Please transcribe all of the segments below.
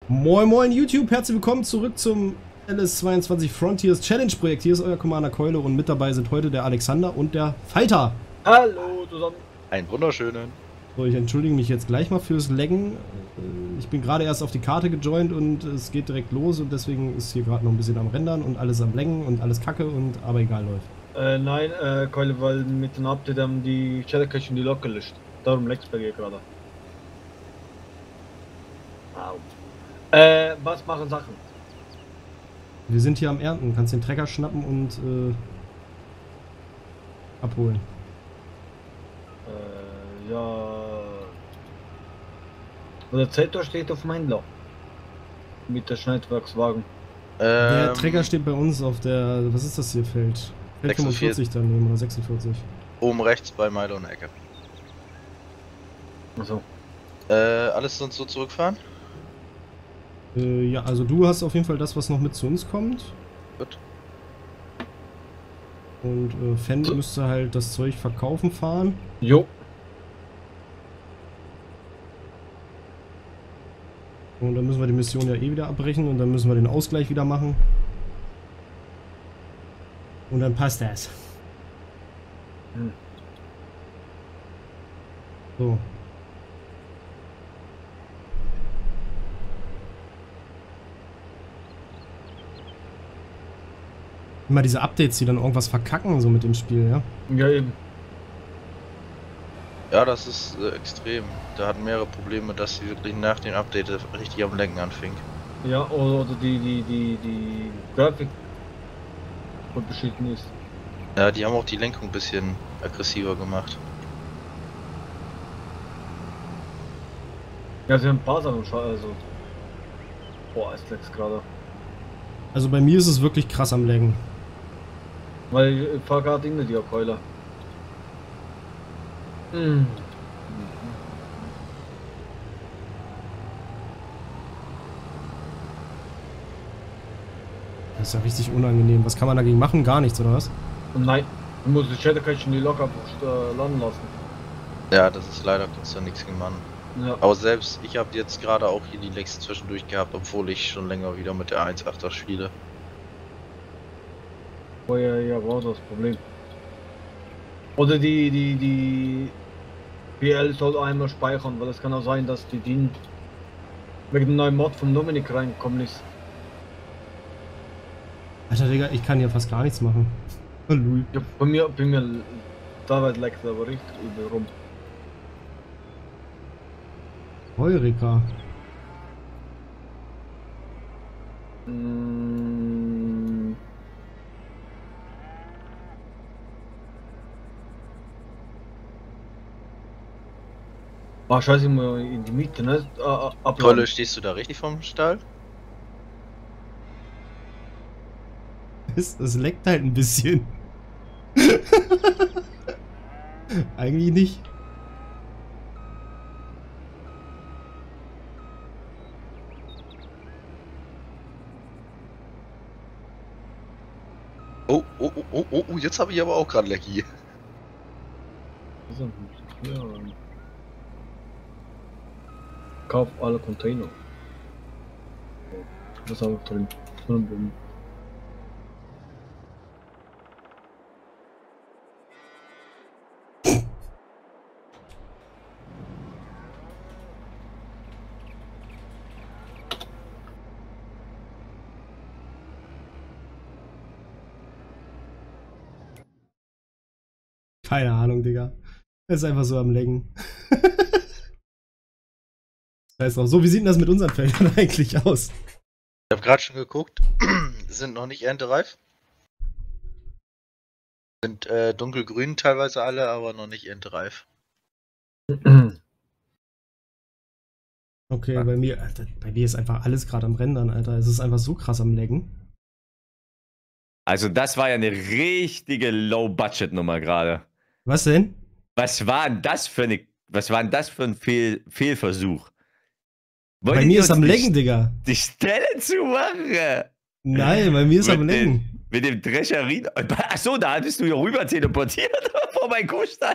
Moin Moin YouTube, herzlich willkommen zurück zum LS22 Frontiers Challenge Projekt. Hier ist euer Commander Keule und mit dabei sind heute der Alexander und der Falter. Hallo zusammen. Einen wunderschönen. So, ich entschuldige mich jetzt gleich mal fürs Laggen. Ich bin gerade erst auf die Karte gejoint und es geht direkt los und deswegen ist hier gerade noch ein bisschen am Rendern und alles am Laggen und alles kacke und aber egal läuft. Nein, Keule, weil mit dem Update haben die Shadow Cache und die Lok gelöscht. Darum leckt's bei dir gerade. Au. Was machen Sachen? Wir sind hier am Ernten, kannst den Trecker schnappen und abholen. Ja. Der Zetor steht auf meinem Loch. Mit der Schneidwerkswagen. Der Trecker steht bei uns auf der, was ist das hier, Feld 45 daneben oder 46. Oben rechts bei Milo in der Ecke. Achso. Alles sonst so zurückfahren? Ja, also du hast auf jeden Fall das, was noch mit zu uns kommt. Gut. Und Fan müsste halt das Zeug verkaufen fahren. Jo. Und dann müssen wir die Mission ja eh wieder abbrechen und dann müssen wir den Ausgleich wieder machen. Und dann passt das. Hm. So. Immer diese Updates, die dann irgendwas verkacken, so mit dem Spiel, ja? Ja, eben. Ja, das ist extrem. Da hatten mehrere Probleme, dass sie wirklich nach dem Update richtig am Lenken anfing. Ja, oder die Grafik voll beschissen ist. Ja, die haben auch die Lenkung ein bisschen aggressiver gemacht. Ja, sie haben ein paar Sachen schon, also. Boah, es leckt's gerade. Also bei mir ist es wirklich krass am Laggen. Weil ich fahr gerade in die Keule. Hm. Das ist ja richtig unangenehm. Was kann man dagegen machen? Gar nichts, oder was? Und nein, du musst die Shadow Cache und die Lok einfach landen lassen. Ja, das ist leider, kannst du nichts gegen machen. Ja. Aber selbst ich habe jetzt gerade auch hier die Lecks zwischendurch gehabt, obwohl ich schon länger wieder mit der 1.8er spiele. Oh ja, war das Problem. Oder die BL soll einmal speichern, weil es kann auch sein, dass die DIN wegen dem neuen Mod vom Dominik reingekommen ist. Alter Digga, ich kann hier fast gar nichts machen. Lul. Ja, bei mir teilweise leckt es aber richtig übel rum. Heureka. Mm. Ah, scheiße, ich muss in die Mitte, ne? Abladen. Keule, stehst du da richtig vom Stall? Das leckt halt ein bisschen. Eigentlich nicht. Oh, jetzt habe ich aber auch gerade Lecky. Ja. Kauf alle Container. Was haben wir drin? Keine Ahnung, Digga. Er ist einfach so am Laggen. Weiß auch. So, wie sieht denn das mit unseren Feldern eigentlich aus? Ich habe gerade schon geguckt, sind noch nicht erntereif. Sind dunkelgrün teilweise alle, aber noch nicht erntereif. Okay, bei mir, Alter, bei mir ist einfach alles gerade am Rendern, Alter. Es ist einfach so krass am Laggen. Also das war ja eine richtige Low-Budget-Nummer gerade. Was denn? Was war denn das für ein Fehlversuch? Bei mir ist am Laggen, Digga. Die Stelle zu machen. Nein, bei mir ist am Laggen. Mit dem Drescherin. Achso, da hattest du ja rüber teleportiert vor meinem Kuhstall.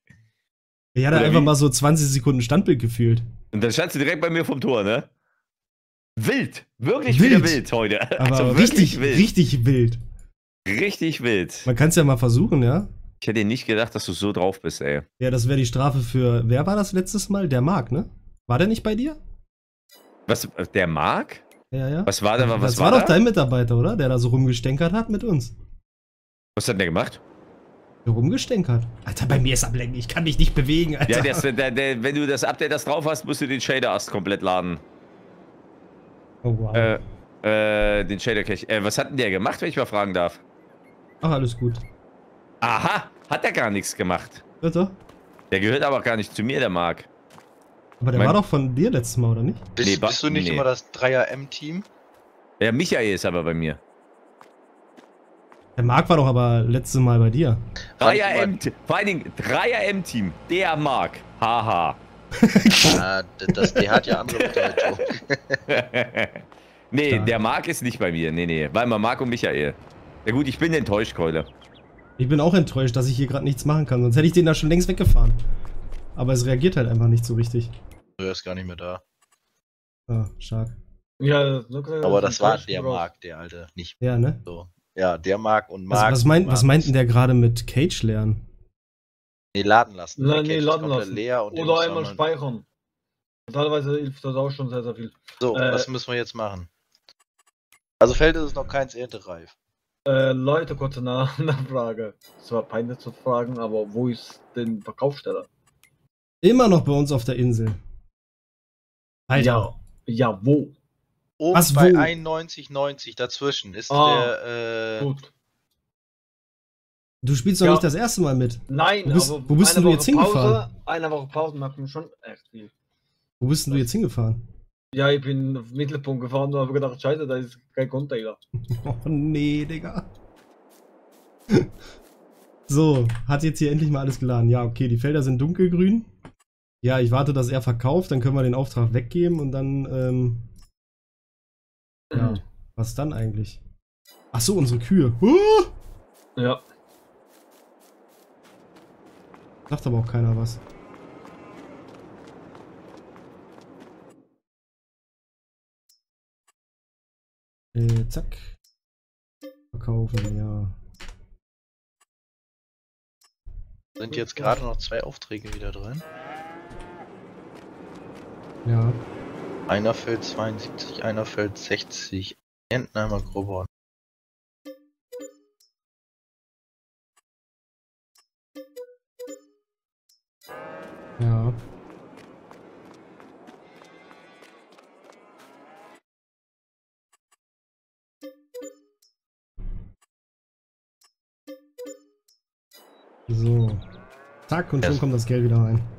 Ich hatte einfach mal so 20 Sekunden Standbild gefühlt. Und dann standst du direkt bei mir vom Tor, ne? Wild. Wirklich Wild. wieder wild heute. Aber Also richtig, wild. richtig wild. Richtig wild. Man kann es ja mal versuchen, ja? Ich hätte nicht gedacht, dass du so drauf bist, ey. Ja, das wäre die Strafe für, wer war das letztes Mal? Der Marc, ne? War der nicht bei dir? Was, der Marc? Ja, ja. Was war da? Was das war doch da? dein Mitarbeiter, oder? Der da so rumgestänkert hat mit uns. Was hat denn der gemacht? Der rumgestänkert. Alter, bei mir ist Ablenken. Ich kann mich nicht bewegen, Alter. Ja, wenn du das Update das drauf hast, musst du den Shader erst komplett laden. Oh, wow. Den Shader Cache. Was hat denn der gemacht, wenn ich mal fragen darf? Ach, alles gut. Aha, hat er gar nichts gemacht. Bitte? Der gehört aber gar nicht zu mir, der Marc. Aber der war doch von dir letztes Mal, oder nicht? Bist du nicht immer das Dreier-M-Team? Ja, Michael ist aber bei mir. Der Marc war doch aber letztes Mal bei dir. Dreier-M, vor allen Dingen Dreier-M-Team. Der Marc. Haha. Ja, der hat ja andere Bedeutung. Nee, Stark. der Marc ist nicht bei mir. Nee. Weil man Marc und Michael. Ja gut, ich bin enttäuscht, Keule. Ich bin auch enttäuscht, dass ich hier gerade nichts machen kann. Sonst hätte ich den da schon längst weggefahren. Aber es reagiert halt einfach nicht so richtig. Er ist gar nicht mehr da. Ah, stark. Ja, Aber das war der Marc, der alte. Nicht Ja, ne? so. Ja, der Marc und Marc. Was meint denn der gerade mit Cage lernen? Nee, laden lassen. Nein, Der nee, Cache ist laden komplett lassen. leer und den Oder muss einmal man- speichern. Teilweise hilft das auch schon sehr, sehr viel. So, was müssen wir jetzt machen? Also Feld ist es noch keins erntereif. Leute, kurze Nachfrage. Es war peinlich zu fragen, aber wo ist denn Verkaufsstelle? Immer noch bei uns auf der Insel. Alter. Ja, wo? Oben Was, bei wo? 91,90 dazwischen ist Ah, der, Gut. Du spielst doch Ja. nicht das erste Mal mit. Nein, Wo bist- aber wo bist eine denn du jetzt Woche hingefahren? Pause, eine Woche Pause merkt man schon echt viel. Wo bist denn du jetzt hingefahren? Ja, ich bin auf den Mittelpunkt gefahren und habe gedacht, scheiße, da ist kein Container. Oh nee, Digga. So, hat jetzt hier endlich mal alles geladen. Ja, okay, die Felder sind dunkelgrün. Ja, ich warte, dass er verkauft, dann können wir den Auftrag weggeben und dann, ja, was dann eigentlich? Ach so, unsere Kühe. Ja. Sagt aber auch keiner was. Zack. Verkaufen, ja. sind jetzt gerade noch 2 Aufträge wieder drin. Ja. Einer fällt 72, einer fällt 60. Entenheimer Grobhorn. Ja. So. Zack, und schon Ja. kommt das Geld wieder rein.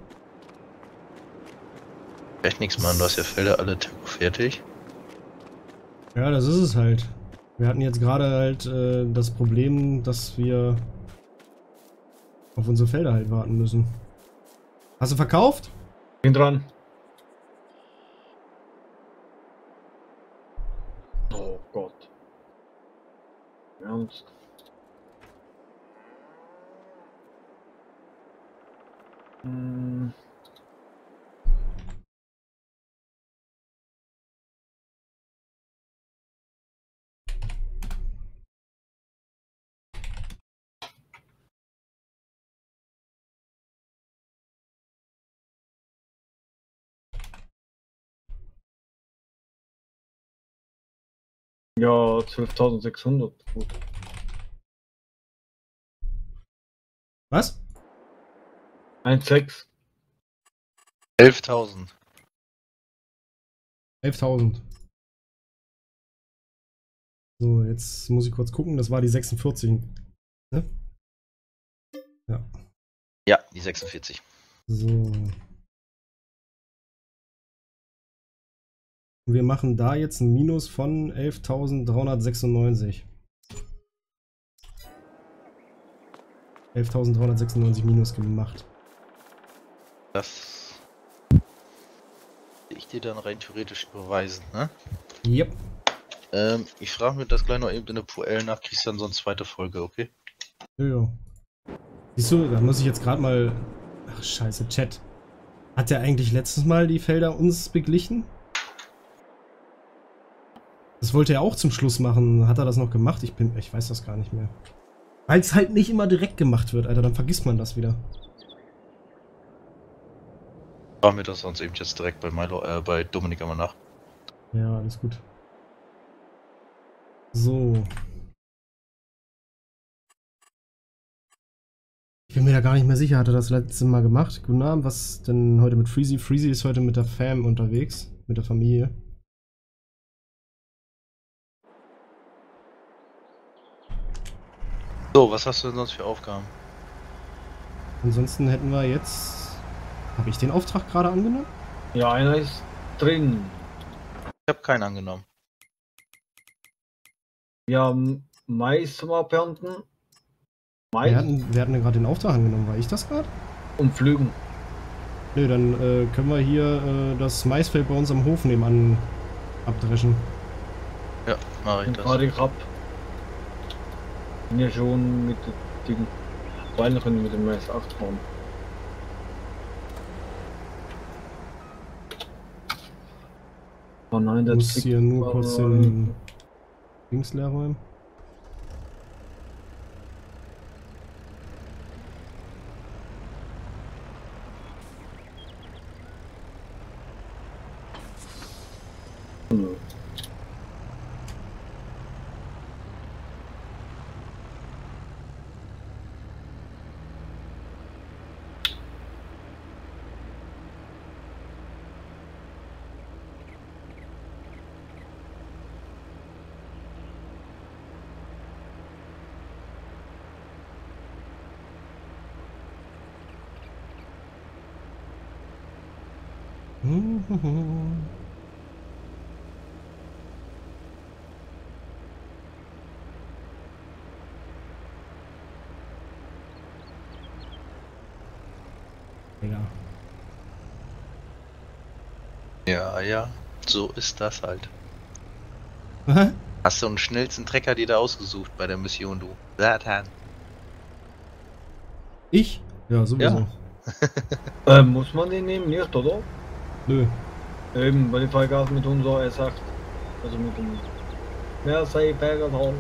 Echt nichts, Mann, du hast ja Felder alle fertig. Ja, das ist es halt. Wir hatten jetzt gerade halt das Problem, dass wir auf unsere Felder halt warten müssen. Hast du verkauft? Bin dran. Oh Gott. Ernst. Hm. Ja, 12.600. Gut. Was? 1,6. 11.000. 11.000. So, jetzt muss ich kurz gucken. Das war die 46. Ne? Ja. Ja, die 46. So. Wir machen da jetzt ein Minus von 11.396. 11.396 Minus gemacht. Das ich dir dann rein theoretisch überweisen, ne? Yep. Ich frage mir das gleich noch eben in der QL nach, kriegst dann so eine zweite Folge, okay? Ja. Siehst du, da muss ich jetzt gerade mal... Ach, scheiße, Chat. Hat der eigentlich letztes Mal die Felder uns beglichen? Das wollte er auch zum Schluss machen. Hat er das noch gemacht? Ich weiß das gar nicht mehr. Weil es halt nicht immer direkt gemacht wird, Alter. Dann vergisst man das wieder. Machen wir das sonst eben jetzt direkt bei bei Dominik einmal nach. Ja, alles gut. So. Ich bin mir da gar nicht mehr sicher. Hat er das letzte Mal gemacht? Guten Abend. Was denn heute mit Freezy? Freezy ist heute mit der Fam unterwegs. Mit der Familie. So, was hast du denn sonst für Aufgaben? Ansonsten hätten wir jetzt... Habe ich den Auftrag gerade angenommen? Ja, einer ist drin. Ich habe keinen angenommen. Wir haben Mais zum Abernten. Mais Wer hat denn gerade den Auftrag angenommen? War ich das gerade? und Pflügen. Nö, dann können wir hier das Maisfeld bei uns am Hof nebenan abdreschen. Ja, mache ich Und das. gerade ab. Bin ja schon mit den Beinen können mit dem Mais 8 fahren. Oh nein, Ich der muss Trick hier nur war- kurz den Dings leer räumen. Digga. Ja, ja, so ist das halt. Hä? Hast du den schnellsten Trecker dir da ausgesucht bei der Mission, du? Satan. Ich? Ja, sowieso. Ja. Muss man den nehmen, nicht, oder? Nö. Eben, weil die Freigabe mit unserer S8, also mit dem Mersey-Berger haben.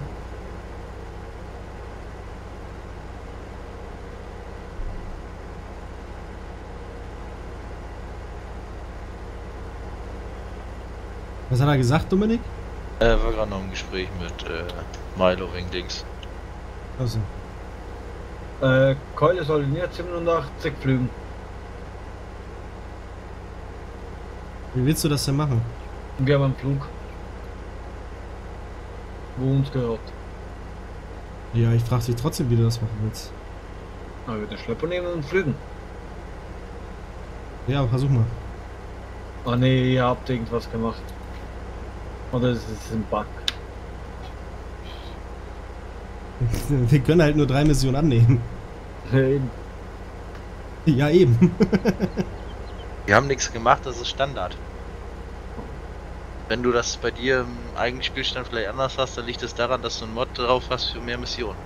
Was hat er gesagt, Dominik? War gerade noch im Gespräch mit Milo wegen Dings. Also. Keule soll nicht 87 flügen. Wie willst du das denn machen? Wir haben einen Flug. Wo uns gehört. Ja, ich frage dich trotzdem, wie du das machen willst. Aber wir den Schlepper nehmen und flügen. Ja, versuch mal. Ah nee, ihr habt irgendwas gemacht. Oder es ist ein Bug. Wir können halt nur 3 Missionen annehmen. Eben. Ja, eben. Wir haben nichts gemacht, das ist Standard. Wenn du das bei dir im eigenen Spielstand vielleicht anders hast, dann liegt es daran, dass du einen Mod drauf hast für mehr Missionen.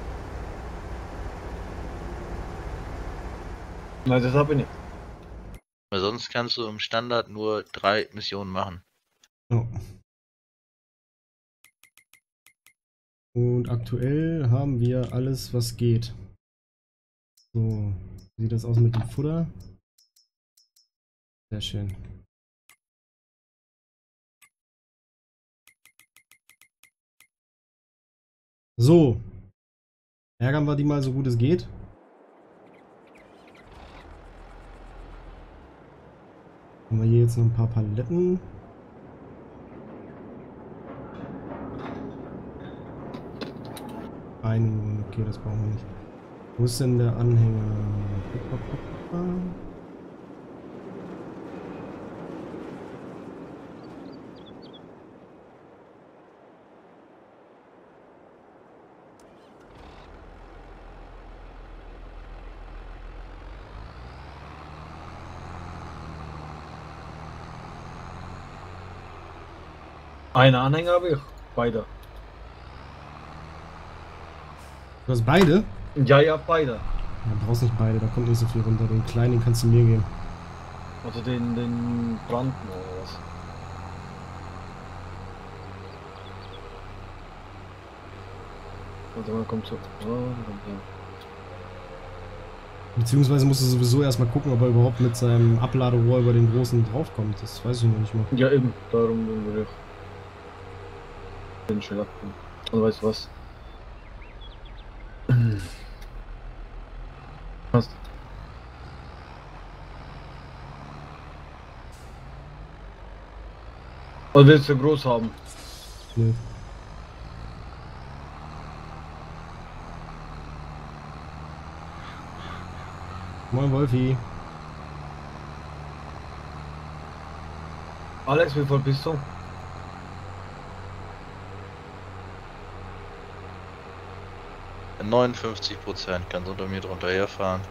Nein, das habe ich nicht. Weil sonst kannst du im Standard nur 3 Missionen machen. Oh. Und aktuell haben wir alles, was geht. So, wie sieht das aus mit dem Futter? Sehr schön. So. Ärgern wir die mal so gut es geht. Haben wir hier jetzt noch ein paar Paletten. Okay, das brauchen wir nicht. Wo ist denn der Anhänger? Einen Anhänger habe ich. Beide. Du hast beide? Ja, ja, beide. Ja, du brauchst nicht beide, da kommt nicht so viel runter. Den kleinen, den kannst du mir geben. Also den Branden oder was? Also man kommt so. Beziehungsweise musst du sowieso erstmal gucken, ob er überhaupt mit seinem Abladerohr über den großen draufkommt. Das weiß ich noch nicht mal. Ja, eben, darum würde ich den schnell abkommen. Und weißt du was? Passt. Oder willst du groß haben? Nö. Moin Wolfi. Alex, wie voll bist du? Ja, 59%, kannst unter mir drunter herfahren.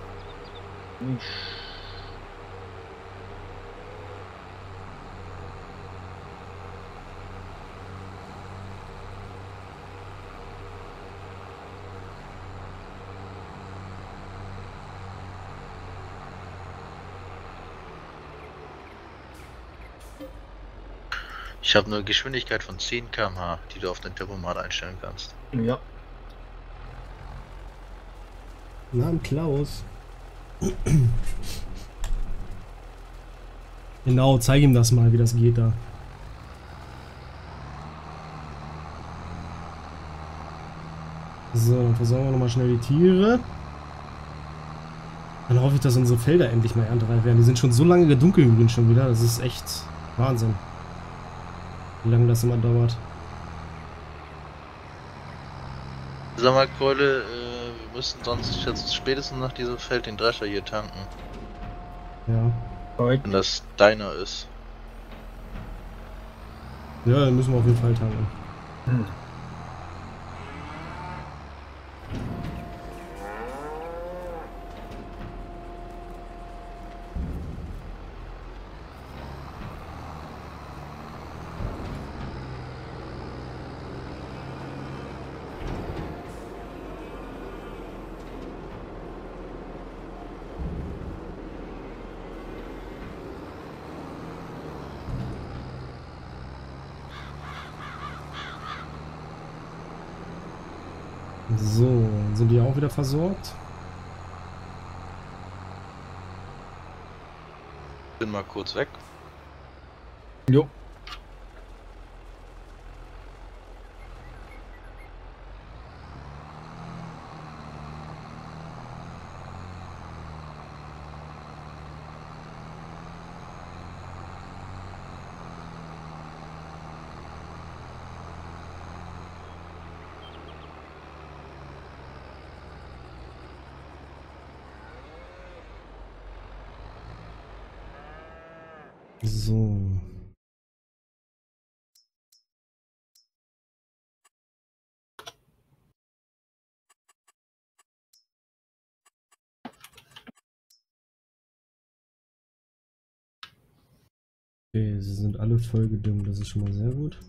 Ich habe eine Geschwindigkeit von 10 km/h, die du auf den Tempomat einstellen kannst. Ja. Na, Klaus. Genau, zeig ihm das mal, wie das geht da. So, dann versorgen wir nochmal schnell die Tiere. Dann hoffe ich, dass unsere Felder endlich mal erntereif werden. Die sind schon so lange gedunkelgrün schon wieder. Das ist echt Wahnsinn. Wie lange das immer dauert. Sag mal, Keule, wir müssen sonst jetzt spätestens nach diesem Feld den Drescher hier tanken. Ja. Korrekt. Wenn das deiner ist. Ja, dann müssen wir auf jeden Fall tanken. So, sind die auch wieder versorgt? Bin mal kurz weg. Jo. So. Okay, sie sind alle voll gedüngt, das ist schon mal sehr gut.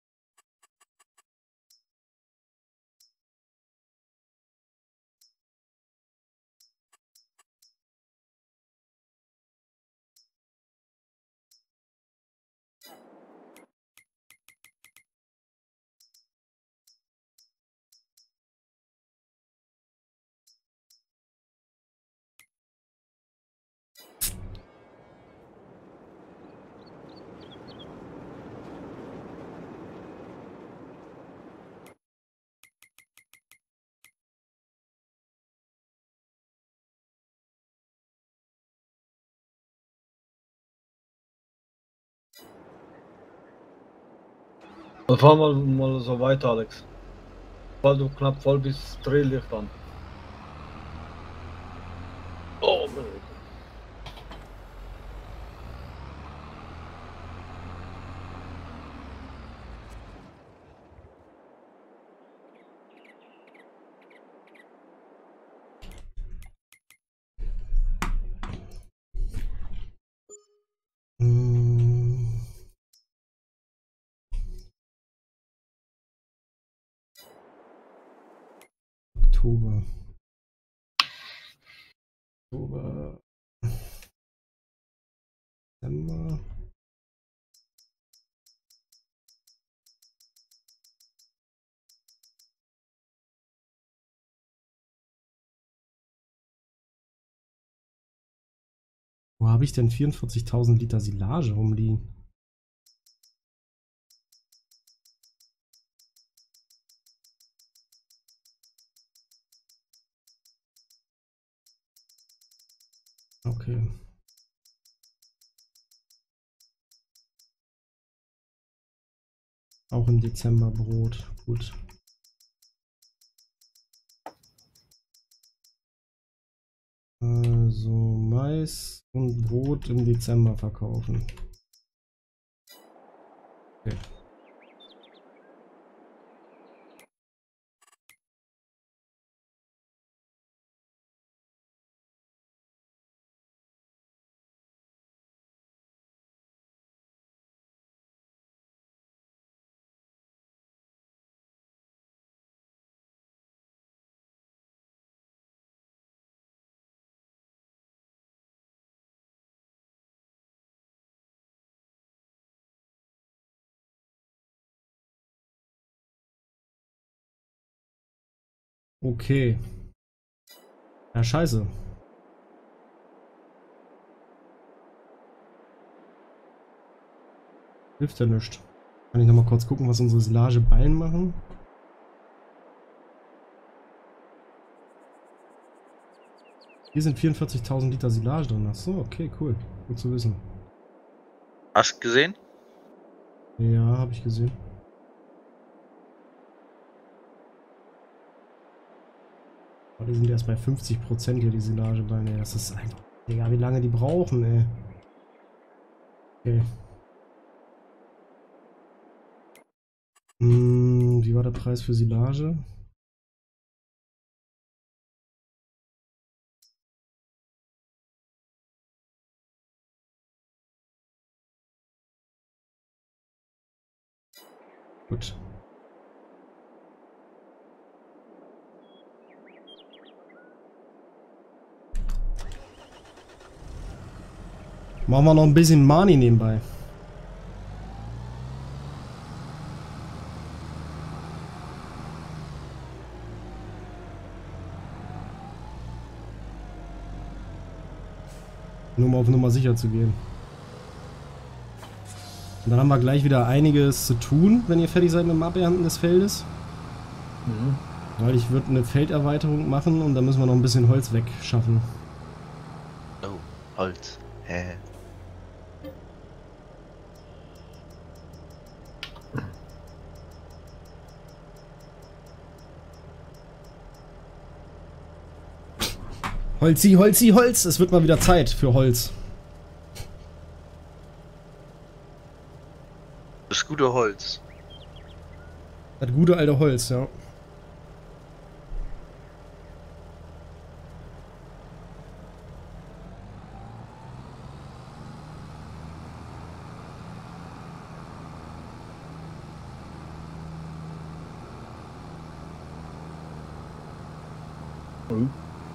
Dann fahren wir mal so weiter, Alex. Weil du knapp voll bist, Drehlicht an. Oh, Mann. Hm. Oktober. Oktober. Dezember. Wo habe ich denn 44.000 Liter Silage rumliegen? Okay. Auch im Dezember Brot. Gut. Also Mais und Brot im Dezember verkaufen. Okay. Okay. Ja, scheiße. Hilft ja nichts. Kann ich noch mal kurz gucken, was unsere Silageballen machen? Hier sind 44.000 Liter Silage drin. Achso, okay, cool. Gut zu wissen. Hast du gesehen? Ja, habe ich gesehen. Aber die sind erst bei 50% hier, die Silageballen. Ey, das ist einfach... Egal, wie lange die brauchen, ey. Okay. Wie war der Preis für Silage? Gut. Machen wir noch ein bisschen Money nebenbei. Nur um auf Nummer sicher zu gehen. Und dann haben wir gleich wieder einiges zu tun, wenn ihr fertig seid mit dem Abernten des Feldes. Mhm. Weil ich würde eine Felderweiterung machen und da müssen wir noch ein bisschen Holz wegschaffen. Oh, Holz. Hä? Holzi, Holzi, Holz! Es wird mal wieder Zeit für Holz. Das gute Holz. Das gute alte Holz, ja. Mhm.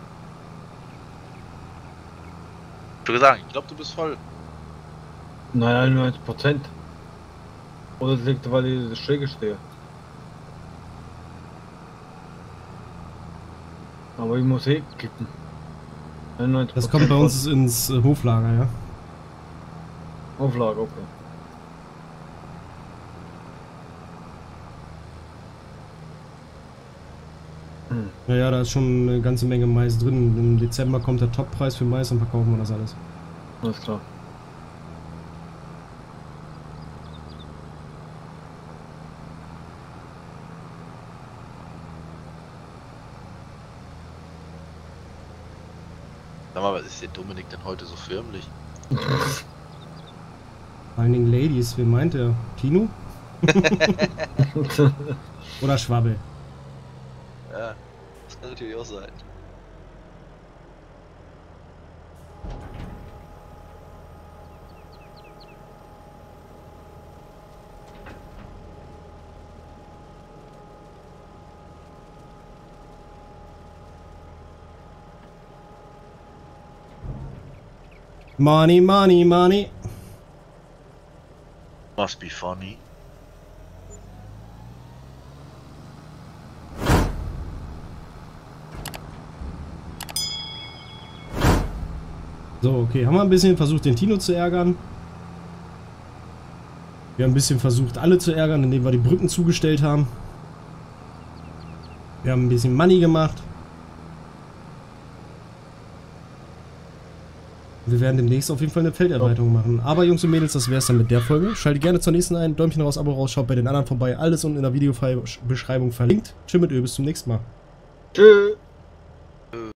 Ich würde sagen, ich glaube, du bist voll. Nein, 91%. Oder das liegt, weil ich das Schräge stehe. Aber ich muss kippen. 91%. Das kommt bei uns ins Hoflager, ja. Auflage, okay. Naja, da ist schon eine ganze Menge Mais drin. Im Dezember kommt der Toppreis für Mais und verkaufen wir das alles. Alles klar. Sag mal, was ist der Dominik denn heute so förmlich? Vor allen Dingen Ladies, wen meint er? Tino? Oder Schwabbel? Ja, das kann natürlich auch sein. Money, money, money. Must be funny. So, okay. Haben wir ein bisschen versucht, den Tino zu ärgern. Wir haben ein bisschen versucht, alle zu ärgern, indem wir die Brücken zugestellt haben. Wir haben ein bisschen Money gemacht. Wir werden demnächst auf jeden Fall eine Felderweiterung machen. Aber Jungs und Mädels, das wäre es dann mit der Folge. Schaltet gerne zur nächsten ein. Däumchen raus, Abo raus, schaut bei den anderen vorbei. Alles unten in der Videobeschreibung verlinkt. Tschüss mit Ö, bis zum nächsten Mal. Tschüss.